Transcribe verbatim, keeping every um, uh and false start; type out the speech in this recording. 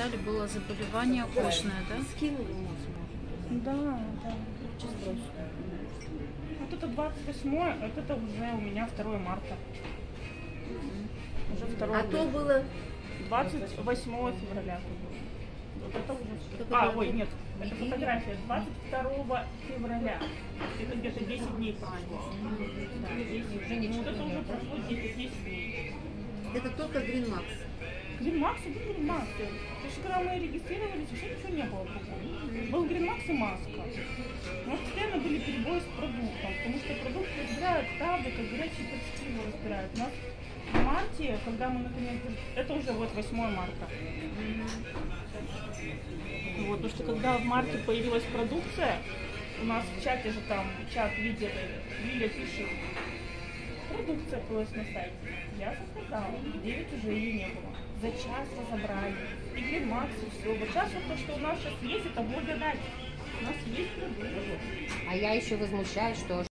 читали, было заболевание кожное, да? Скинули ему. Да, да. Вот это двадцать восьмое, вот это уже у меня второе марта. Уже второе. А то было двадцать восьмого февраля. Вот это уже. А, ой, нет, это фотография двадцать второго февраля. Это где-то десять дней прошло. Да, десять. Ну, вот это уже прошло десять дней. это только Green Max. Green Max и был Green Max. То есть, когда мы регистрировались, еще ничего не было другого. Был Green Max и маска. У нас постоянно были перебои с продуктом, потому что продукт разбирают так, как горячие почти его разбирают. У нас в марте, когда мы наконец... Это уже вот восьмое марта. Вот, потому что когда в марте появилась продукция, у нас в чате же там, чат видели, Лиля пишет, продукция появилась на сайте. Я заказала, в девять уже ее не было. За час разобрали. И Green Max, и все. Вот сейчас вот то, что у нас сейчас есть, это благодать. У нас есть продукт. А я еще возмущаюсь, что